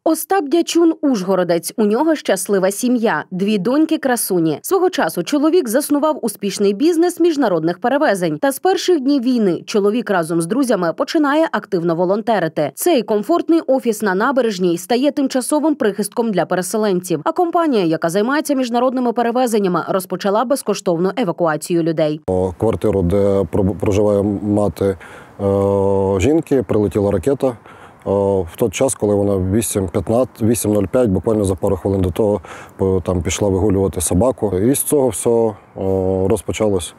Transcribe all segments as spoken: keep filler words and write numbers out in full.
Остап Дячун – ужгородець. У нього щаслива сім'я, дві доньки-красуні. Свого часу чоловік заснував успішний бізнес міжнародних перевезень. Та з перших днів війни чоловік разом з друзями починає активно волонтерити. Цей комфортний офіс на Набережній стає тимчасовим прихистком для переселенців. А компанія, яка займається міжнародними перевезеннями, розпочала безкоштовну евакуацію людей. Квартиру, де проживає мати жінки, прилетіла ракета. В той час, коли вона вісім п'ятнадцять, вісім нуль п'ять, буквально за пару хвилин до того, там пішла вигулювати собаку. І з цього все розпочалось.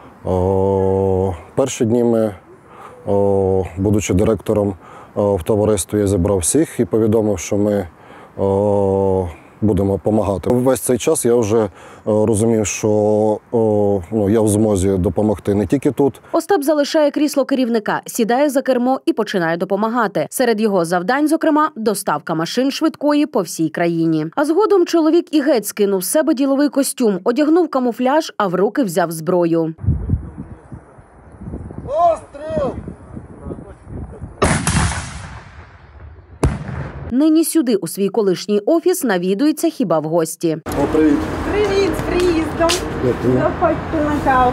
Перші дні ми, будучи директором в товаристві, я зібрав всіх і повідомив, що ми будемо допомагати. Весь цей час я вже розумів, що ну, я в змозі допомогти не тільки тут. Остап залишає крісло керівника, сідає за кермо і починає допомагати. Серед його завдань, зокрема, доставка машин швидкої по всій країні. А згодом чоловік і геть скинув з себе діловий костюм, одягнув камуфляж, а в руки взяв зброю. Постріл! Нині сюди, у свій колишній офіс, навідується хіба в гості. О, привіт! Привіт, з приїздом! Заходьте на каву.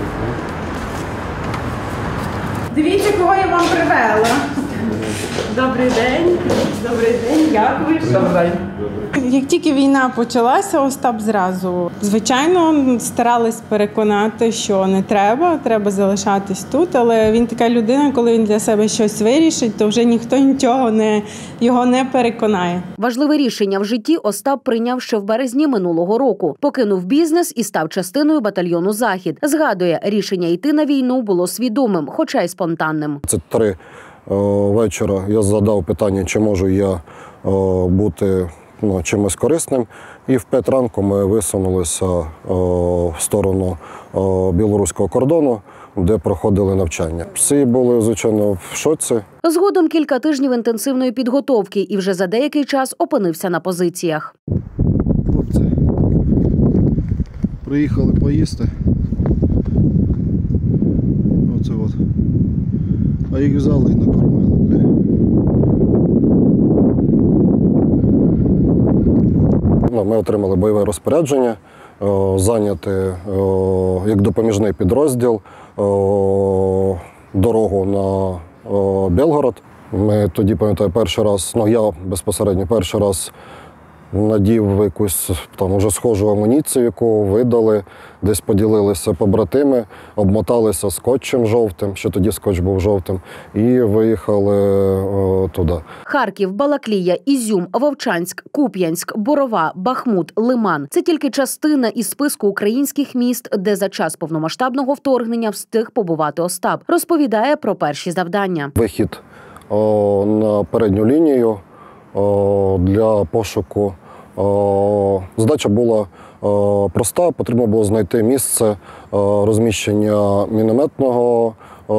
Дивіться, кого я вам привела. Добрий день. Добрий день. Як ви? Добрий день. Як тільки війна почалася, Остап зразу, звичайно, старались переконати, що не треба, треба залишатись тут, але він така людина, коли він для себе щось вирішить, то вже ніхто нічого не, його не переконає. Важливе рішення в житті Остап прийняв ще в березні минулого року. Покинув бізнес і став частиною батальйону «Захід». Згадує, рішення йти на війну було свідомим, хоча й спонтанним. Це три вечора я задав питання, чи можу я бути ну, чимось корисним. І в п'ять ранку ми висунулися в сторону білоруського кордону, де проходили навчання. Всі були, звичайно, в шоці. Згодом кілька тижнів інтенсивної підготовки і вже за деякий час опинився на позиціях. Хлопці, приїхали поїсти. Оце от. А їх взяли і накормили, бля. Ми отримали бойове розпорядження, зайняти як допоміжний підрозділ дорогу на Білгород. Ми тоді, пам'ятаю, перший раз, ну я безпосередньо перший раз надів якусь там уже схожу амуніцію, яку видали, десь поділилися побратими, обмоталися скотчем жовтим, ще тоді скотч був жовтим, і виїхали о, туди. Харків, Балаклія, Ізюм, Вовчанськ, Куп'янськ, Борова, Бахмут, Лиман – це тільки частина із списку українських міст, де за час повномасштабного вторгнення встиг побувати Остап. Розповідає про перші завдання. Вихід о, на передню лінію о, для пошуку. Задача була проста, потрібно було знайти місце розміщення мінометного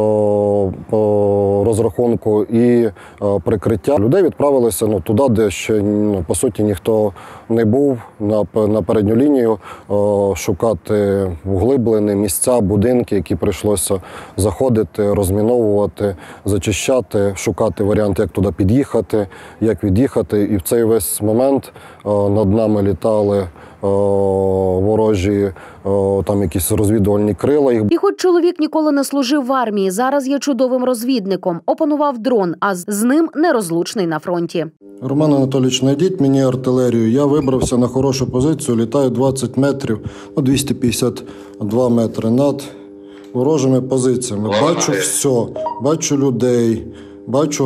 розрахунку і прикриття. Людей відправилися ну, туди, де ще ну, по суті ніхто не був, на, на передню лінію, шукати вглиблені місця, будинки, які прийшлося заходити, розміновувати, зачищати, шукати варіант, як туди під'їхати, як від'їхати. І в цей весь момент над нами літали ворожі там якісь розвідувальні крила. І хоч чоловік ніколи не служив в армії, зараз є чудовим розвідником. Опанував дрон, а з ним нерозлучний на фронті. Роман Анатолійович, знайдіть мені артилерію. Я вибрався на хорошу позицію, літаю двадцять метрів, ну, двісті п'ятдесят два метри над ворожими позиціями. Бачу все, бачу людей, бачу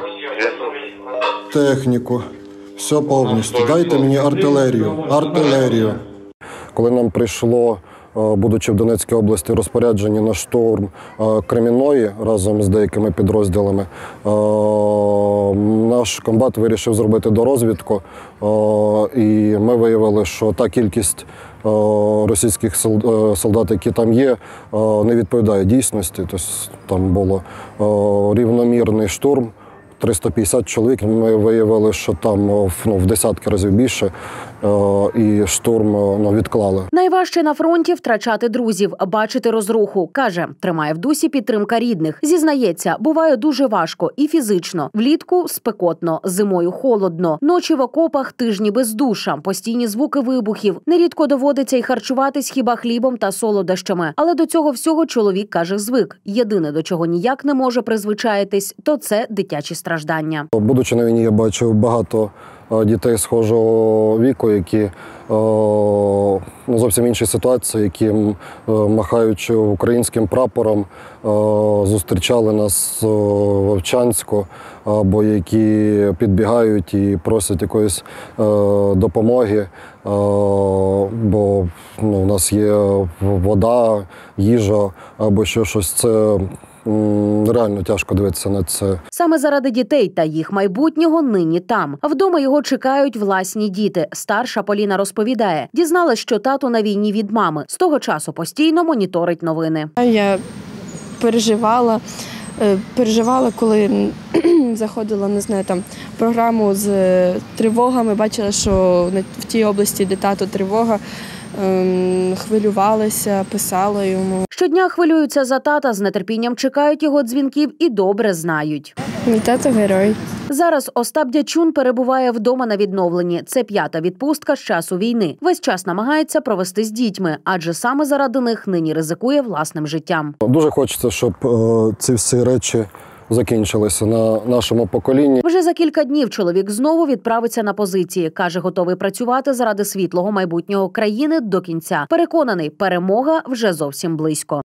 техніку. Все повністю. Дайте мені артилерію. Артилерію. Коли нам прийшло, будучи в Донецькій області, розпорядження на штурм Кремінної разом з деякими підрозділами, наш комбат вирішив зробити дорозвідку. І ми виявили, що та кількість російських солдат, які там є, не відповідає дійсності. Тобто там було рівномірний штурм. триста п'ятдесят чоловік, ми виявили, що там ну, в десятки разів більше. і штурм ну, відклали. Найважче на фронті втрачати друзів, бачити розруху. Каже, тримає в дусі підтримка рідних. Зізнається, буває дуже важко і фізично. Влітку спекотно, зимою холодно, ночі в окопах, тижні без душа, постійні звуки вибухів. Нерідко доводиться й харчуватись хіба хлібом та солодощами. Але до цього всього чоловік, каже, звик. Єдине, до чого ніяк не може призвичаїтись, то це дитячі страждання. Будучи на війні, я бачив багато дітей схожого віку, які ну, зовсім інші ситуації, які, махаючи українським прапором, зустрічали нас в Вовчанську, або які підбігають і просять якоїсь допомоги, бо ну, у нас є вода, їжа або ще щось. Це реально тяжко дивитися на це. Саме заради дітей та їх майбутнього нині там. Вдома його чекають власні діти. Старша Поліна розповідає, дізналась, що тато на війні від мами. З того часу постійно моніторить новини. Я переживала, переживала, коли заходила, не знаю, там програму з тривогами, бачила, що в тій області, де тато тривога, хвилювалася, писала йому. Щодня хвилюються за тата, з нетерпінням чекають його дзвінків і добре знають. Мій тато – герой. Зараз Остап Дячун перебуває вдома на відновленні. Це п'ята відпустка з часу війни. Весь час намагається провести з дітьми, адже саме заради них нині ризикує власним життям. Дуже хочеться, щоб ці всі речі закінчилися на нашому поколінні. Вже за кілька днів чоловік знову відправиться на позиції. Каже, готовий працювати заради світлого майбутнього країни до кінця. Переконаний, перемога вже зовсім близько.